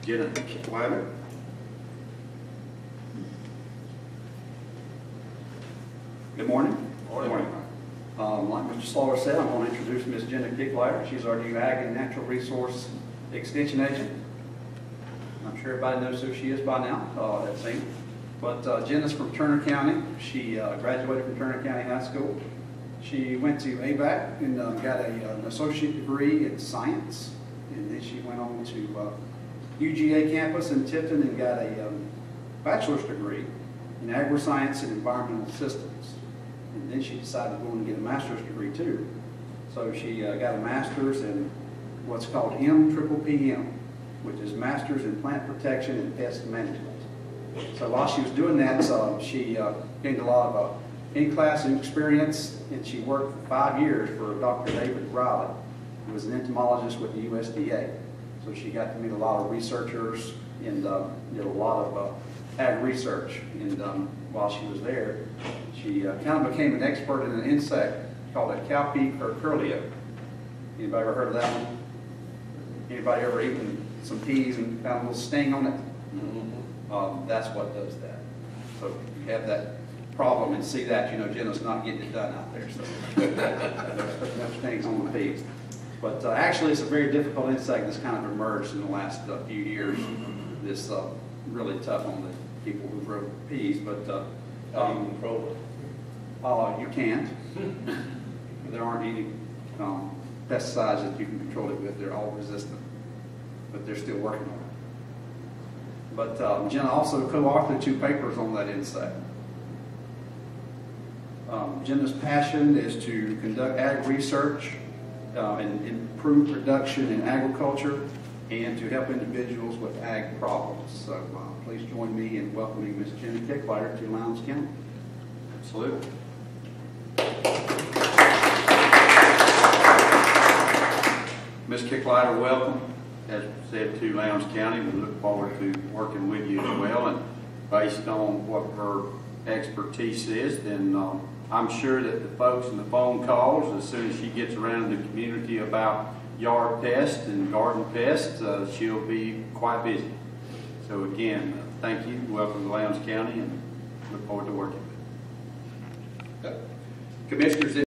Jenna Kicklatter. Good morning. Morning. Like Mr. Slaughter said, I'm going to introduce Ms. Jenna Kicklatter. She's our new Ag and Natural Resource Extension Agent. I'm sure everybody knows who she is by now, that seems. But Jenna's from Turner County. She graduated from Turner County High School. She went to AVAC and got an associate degree in science. And then she went on to UGA campus in Tifton and got a bachelor's degree in agri-science and environmental systems. And then she decided to go and get a master's degree too. So she got a master's in what's called MPPM, which is Masters in Plant Protection and Pest Management. So while she was doing that, she gained a lot of in-class experience, and she worked for 5 years for Dr. David Riley, who was an entomologist with the USDA. So she got to meet a lot of researchers and did a lot of ag research. And while she was there, she kind of became an expert in an insect called a cowpea curculio. Anybody ever heard of that one? Anybody ever eaten some peas and found a little sting on it? Mm-hmm. That's what does that. So if you have that problem and see that, you know Jenna's not getting it done out there. So there's no stings on the peas. But actually, it's a very difficult insect that's kind of emerged in the last few years. It's really tough on the people who grow peas, but How do you control it? you can't. There aren't any pesticides that you can control it with. They're all resistant, but they're still working on it. But Jenna also co-authored 2 papers on that insect. Jenna's passion is to conduct ag research and improve production in agriculture and to help individuals with ag problems. So please join me in welcoming Ms. Jenna Kicklatter to Lowndes County. Absolutely. Ms. Kicklatter, welcome. As said, to Lowndes County. We look forward to working with you as well. And based on what her expertise is, then I'm sure that the folks in the phone calls, as soon as she gets around the community about yard pests and garden pests, she'll be quite busy. So again, thank you. Welcome to Lowndes County, and look forward to working with you. Commissioners,